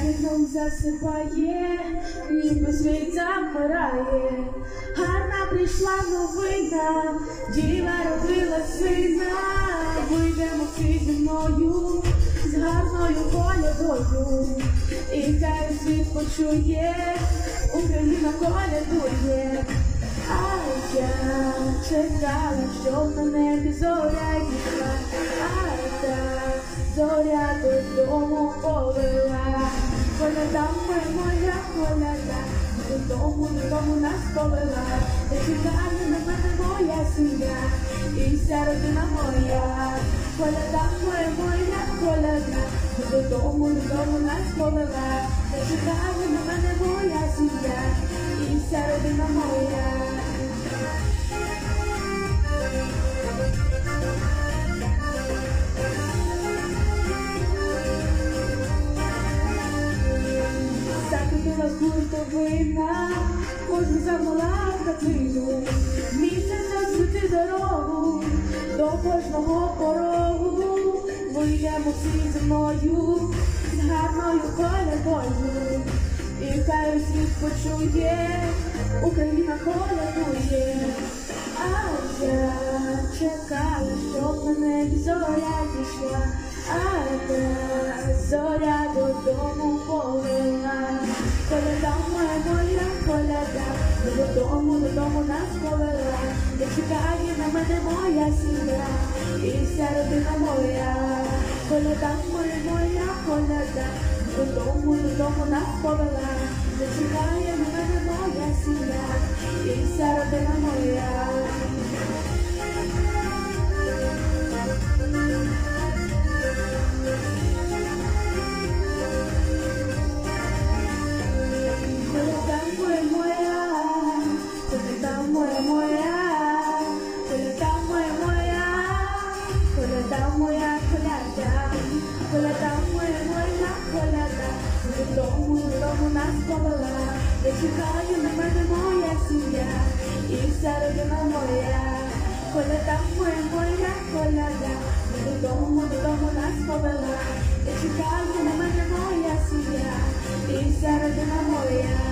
вікном засипає, ніби світ замирає. Гарна прийшла новина, діва родила сина. Вийдемо всі зі мною, з гарною колядою. І хай світ почує, Україна колядує. А я чекала, щоб на небі зоря йшла, а та зоря додому повела. Коляда моя коляда, додому нас повела. Та чекає на мене моя сім'я і вся родина моя. Коляда моя коляда, додому нас повела. Та чекає на мене моя сім'я і вся родина моя. Закрутила хуртовина, кожен замала в хатину. Місяць освіти дорогу до кожного порогу. Вийдемо всі зі мною, з гарною колядою. І хай світ почує, Україна колядує. А я чекала, щоб на небі зоря зійшла, а та зоря додому повела. Коляда моя коляда, додому нас повела. Та чекає на мене моя сім'я і вся родина моя. Коляда моя коляда, додому нас повела. Та чекає на мене моя сім'я і вся родина моя. Додому нас повела, де чекає на мене моя сім'я і вся родина моя. Коляда моя коляда, додому нас повела, де чекає на мене моя сім'я і вся родина моя.